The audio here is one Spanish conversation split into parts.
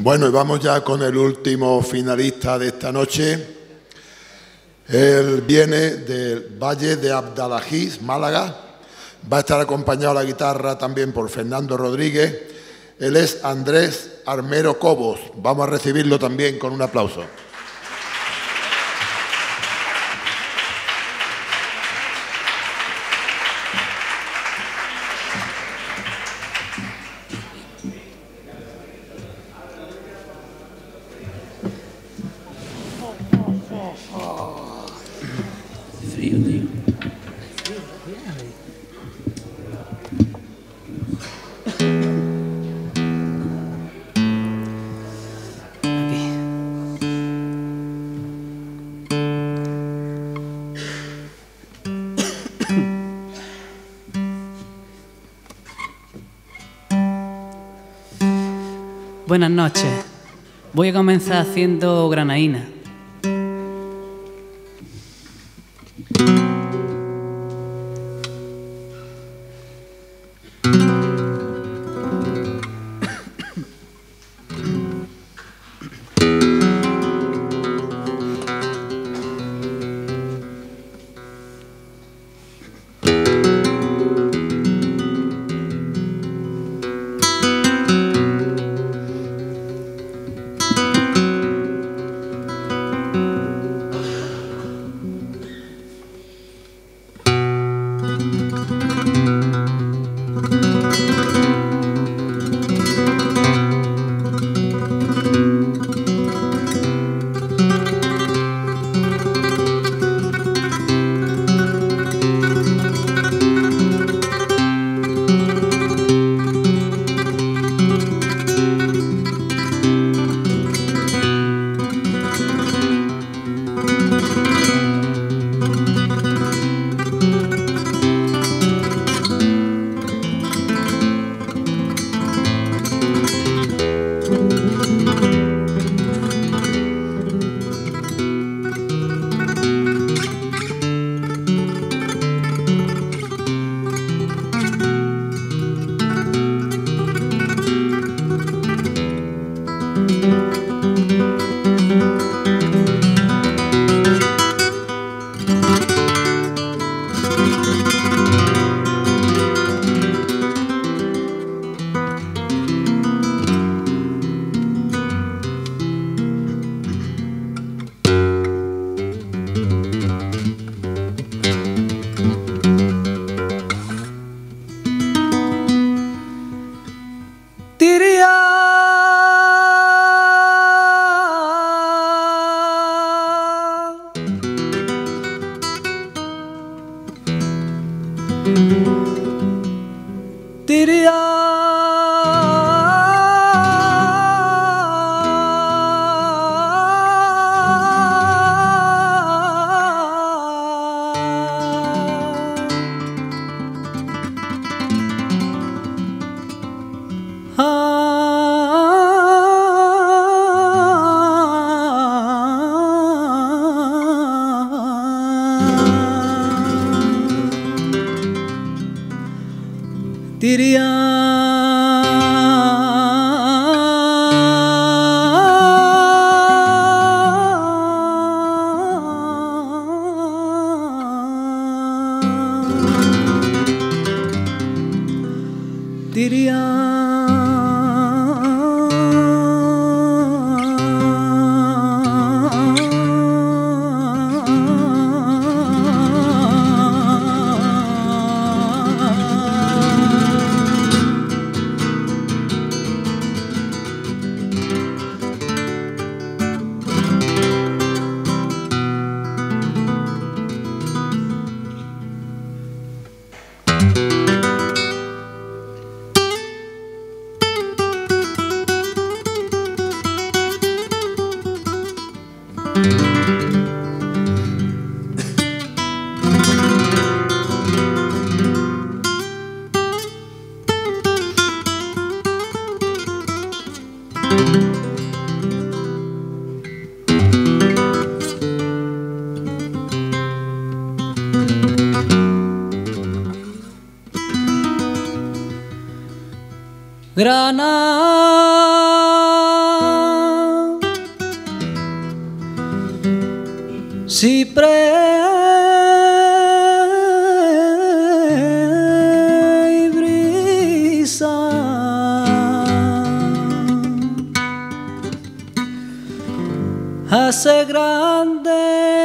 Bueno, y vamos ya con el último finalista de esta noche. Él viene del Valle de Abdalaziz, Málaga. Va a estar acompañado a la guitarra también por Fernando Rodríguez. Él es Andrés Armero Cobos. Vamos a recibirlo también con un aplauso. Buenas noches. Voy a comenzar haciendo granaína. Granada y brisa hace grande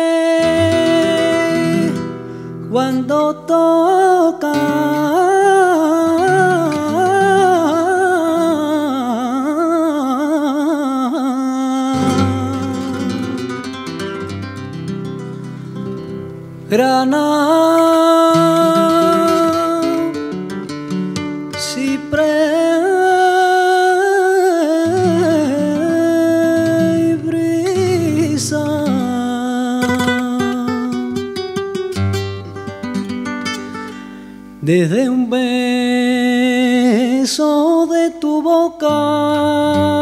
cuando toca grana, ciprés y brisa desde un beso de tu boca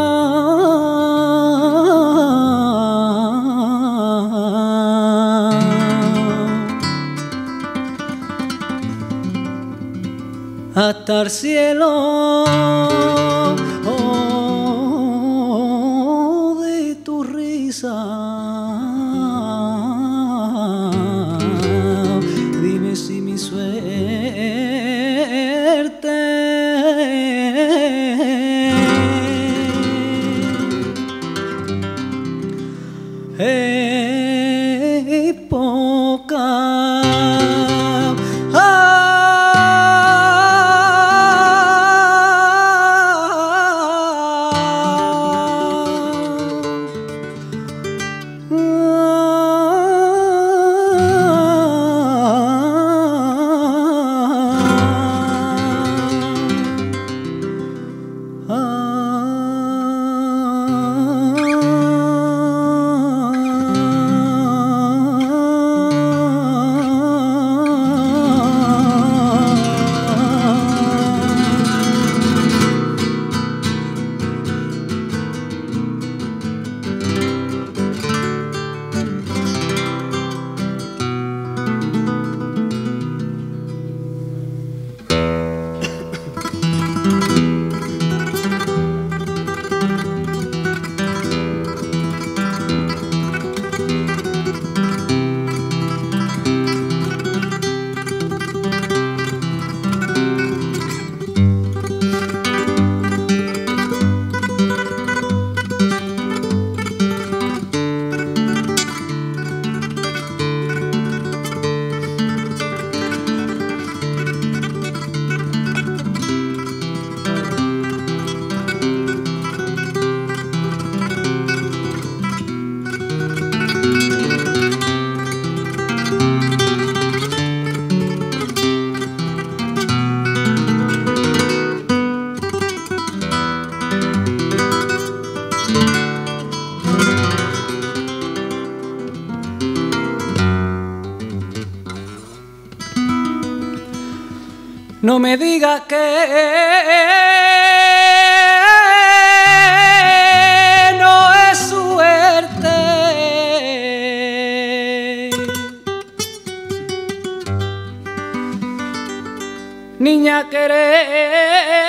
hasta el cielo de tu risa. Dime si mi suerte es poca. No me digas que no es suerte, niña, quererte.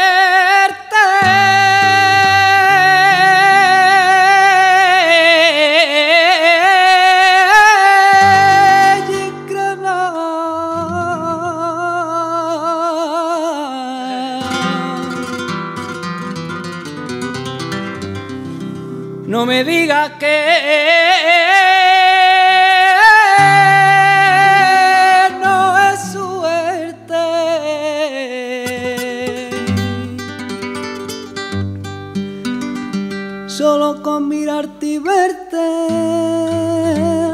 No me digas que no es suerte, solo con mirarte y verte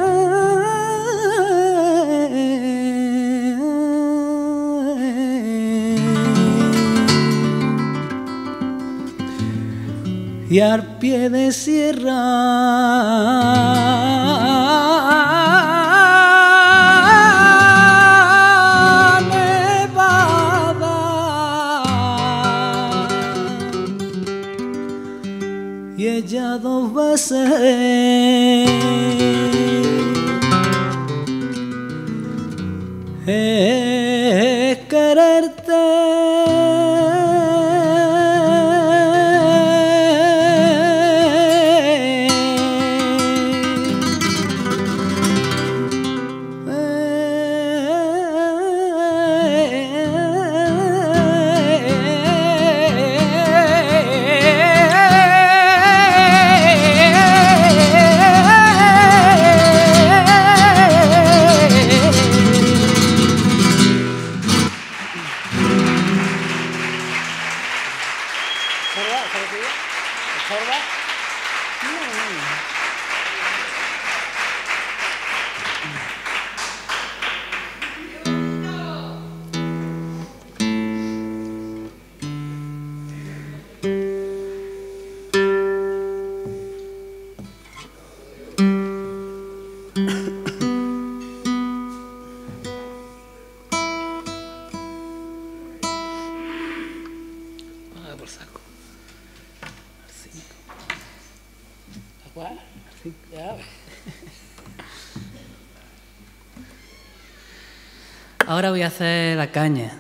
y al pie de sierra nevada y ella 2 veces es quererte. sorda. Por saco. Ahora voy a hacer la caña.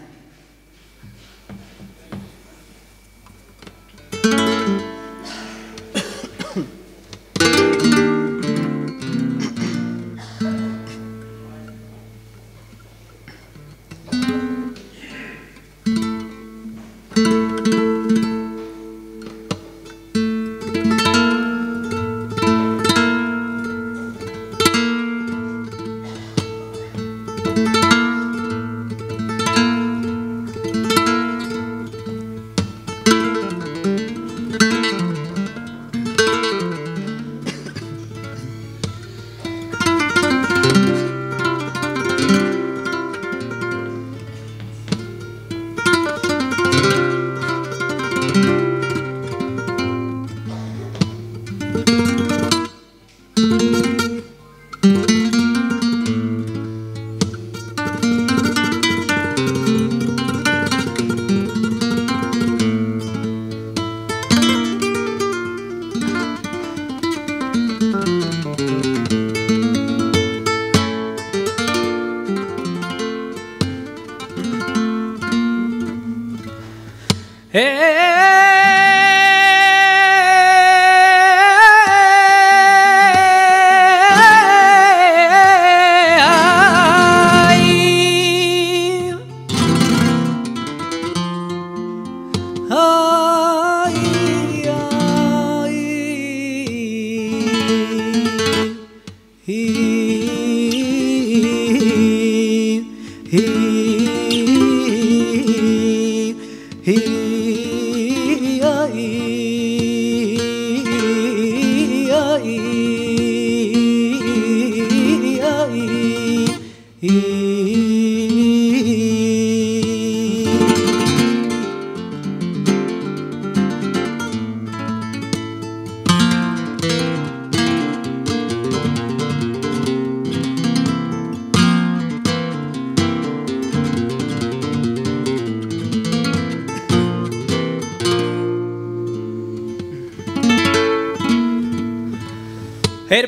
El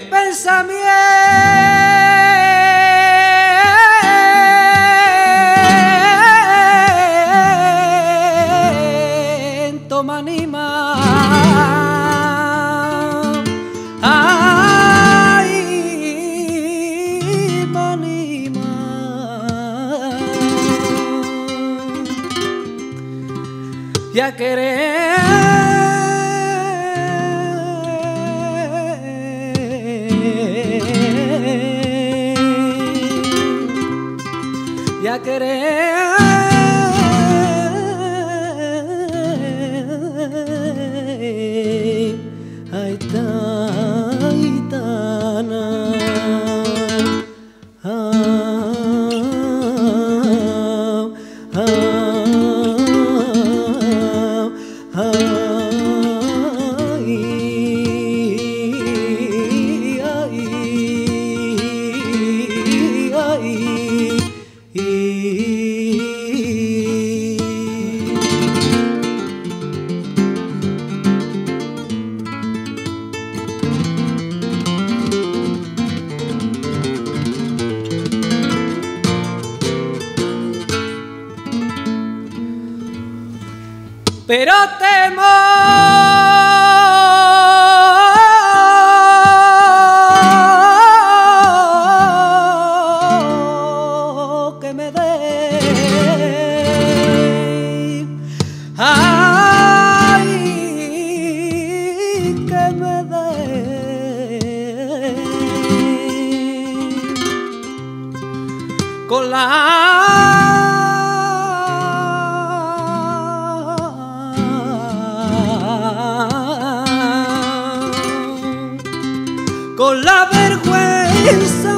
pensamiento me anima, ay, me anima, y a querer. Y a querer, ay, taitana, pero temo que me dé, ay, que me dé con la con la vergüenza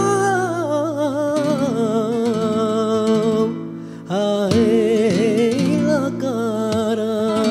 en la cara.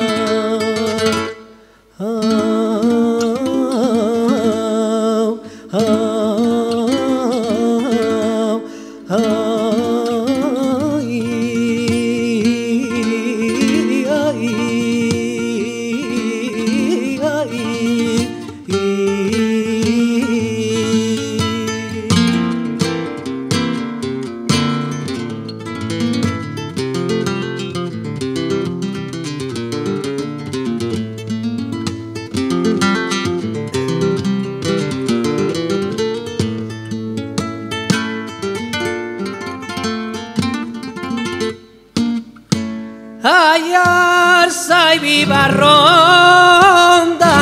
Ay, arza y viva ronda,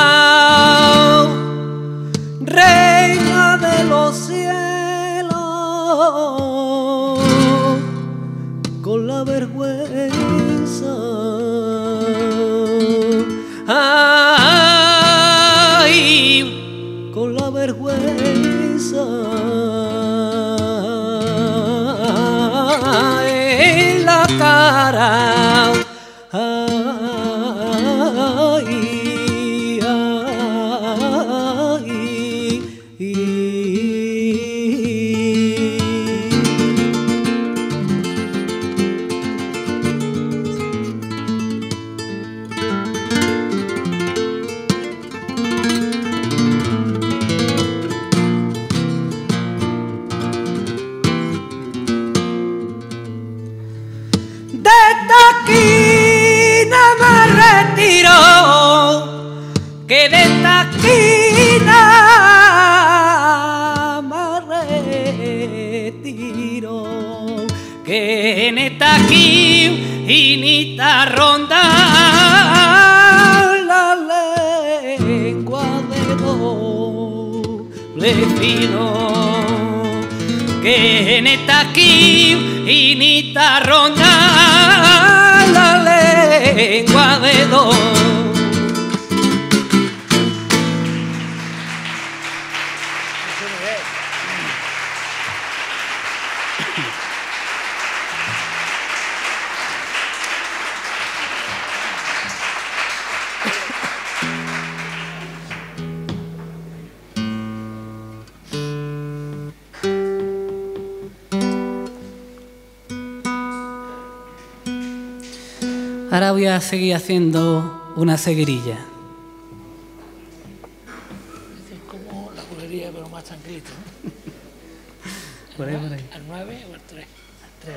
reina de los cielos, con la vergüenza. Ay, con la vergüenza en la cara. De esta esquina me retiro, que de esta esquina me retiro, que en esta esquinita ronda la lengua de doble filo, que en esta esquinita ronda la lengua de dos. Ahora voy a seguir haciendo una seguirilla. Es como la bulería, pero más tranquilito, ¿no? Por ahí, por ahí. ¿Al 9 o al 3? Al 3.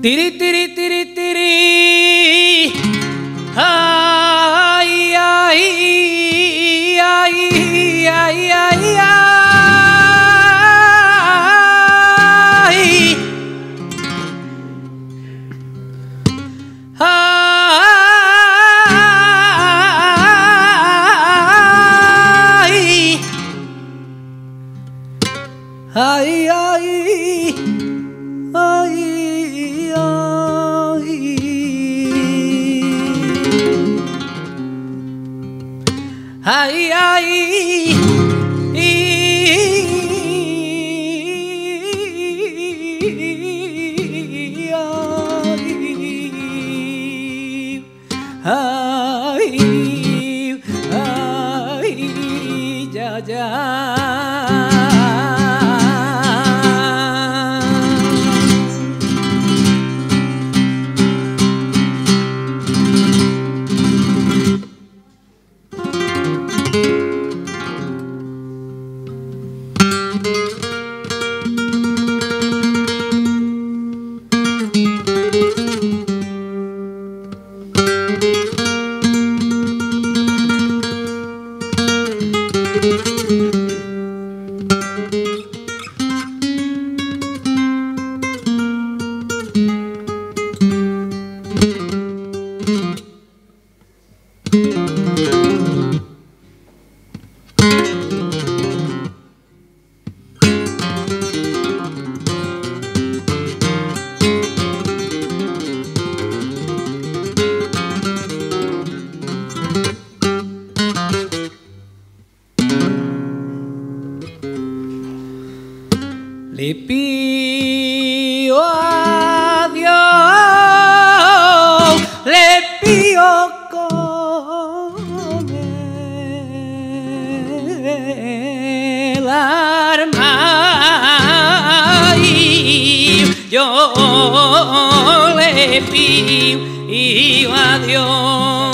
Tiri, tiri, tiri, tiri. Ay, ay, ay, ay, ay, ay. Ay, ay, ay, ay, ay, ay, ya, ya. Le pido a Dios, le pido con el alma y yo le pido a Dios.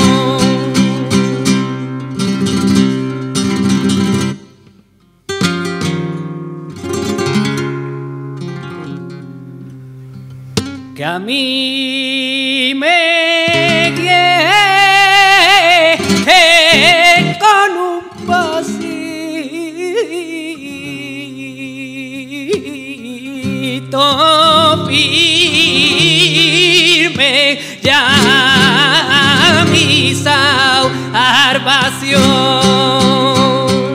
Que a mí me guíe con un pasito firme ya mi salvación.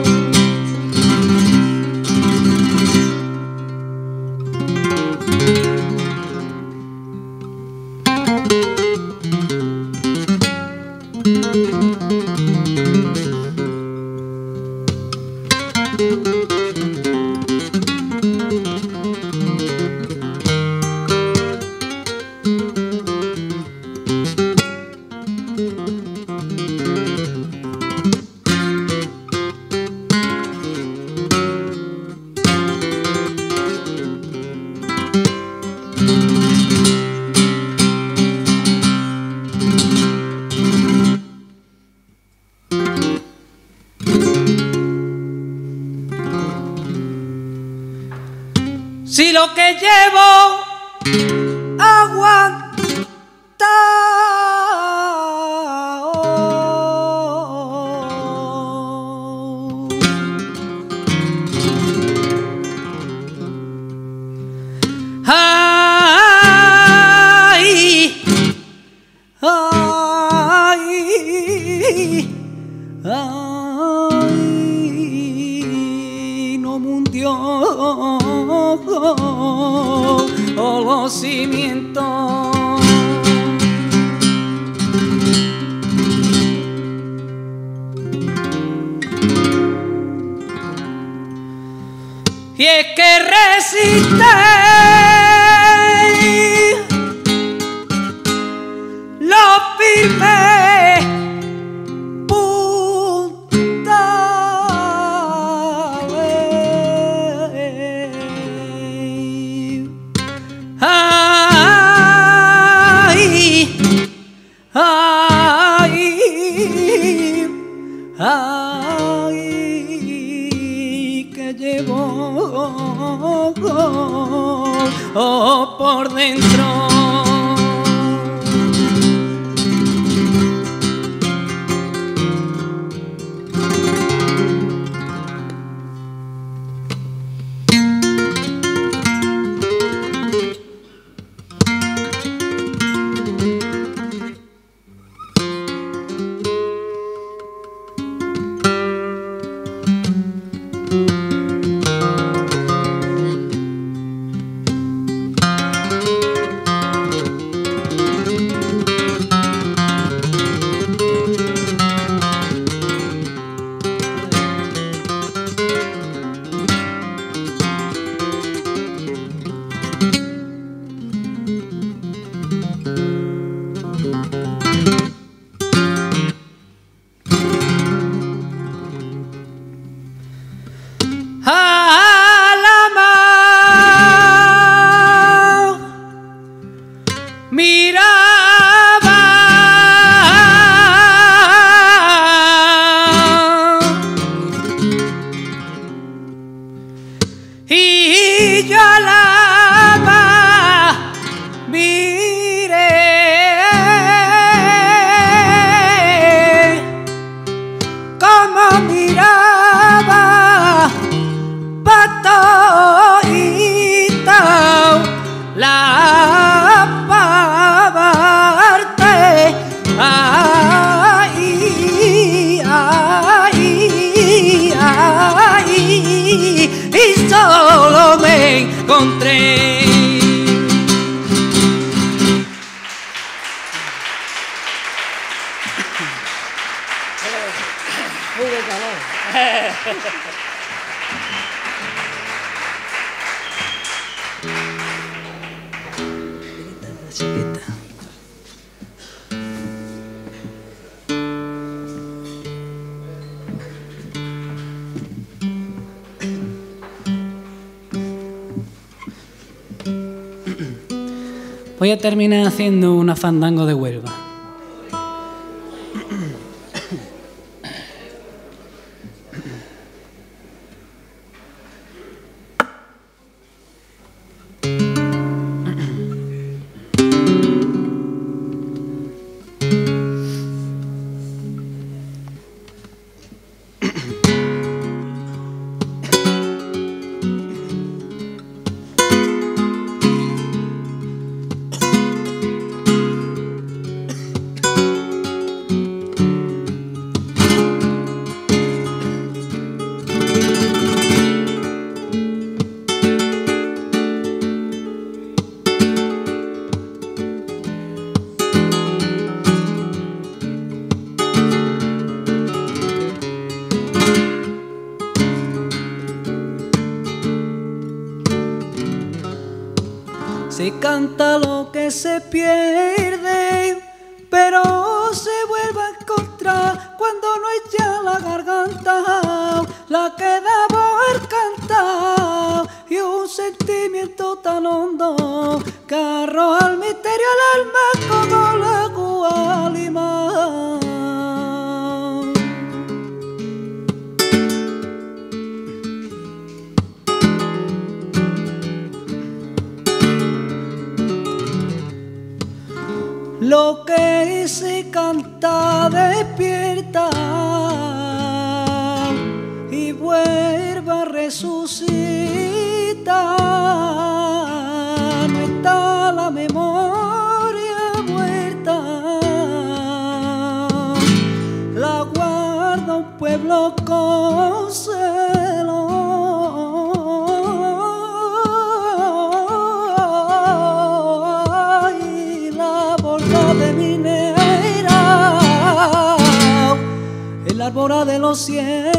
Si lo que llevo aguanta, ay, ay, ay, no mundió o los cimientos. Y es que resiste lo firme ay, que llevó por dentro. Voy a terminar haciendo una fandango de Huelva. Se canta lo que se pierde, pero se vuelve a encontrar cuando no es ya la garganta la que da por cantar, y un sentimiento tan hondo que arroja al misterio al alma como la Gualima. Lo que se canta despierta y vuelve a resucitar. No está la memoria muerta, la guarda un pueblo con celo. La albora de los cielos.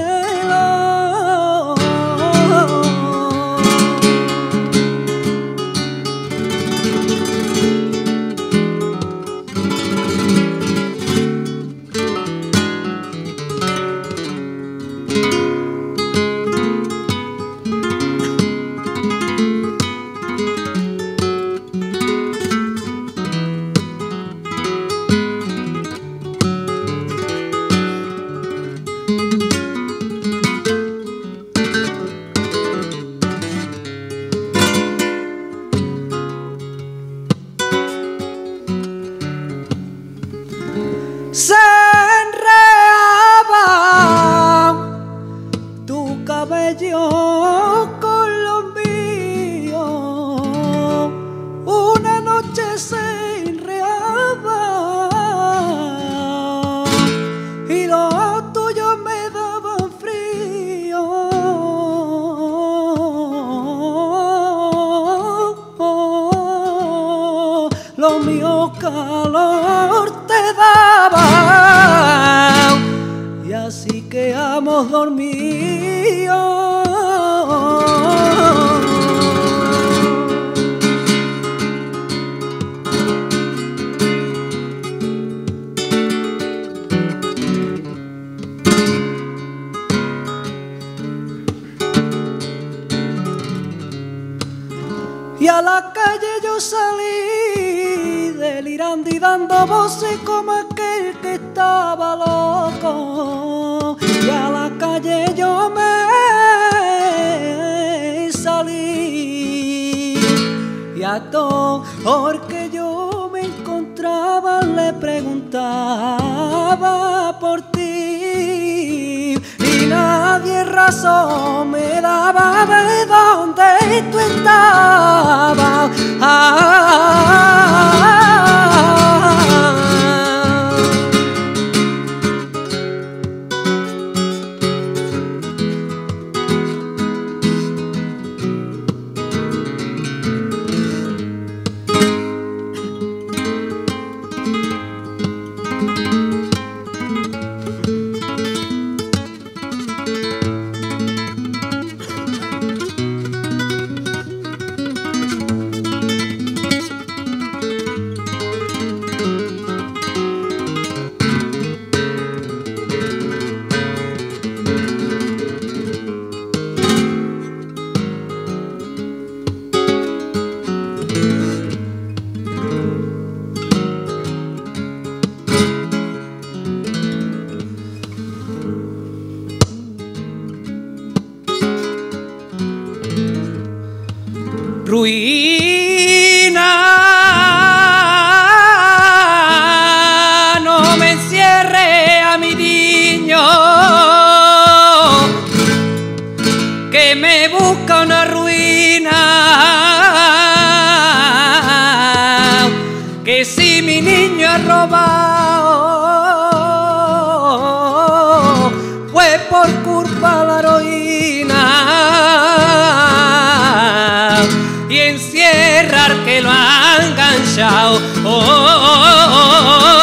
mío calor te daba, y así que hemos dormido. Y a la calle yo salí delirando y dando voces como aquel que estaba loco. Y a la calle yo me salí, y a todo porque yo me encontraba le preguntaba por ti, y nadie razón me daba de dónde tú estabas. Ruina, no me encierre a mi niño, que me busca una ruina, que si mi niño ha robado fue por culpa de la heroína, y encierrar que lo han enganchado.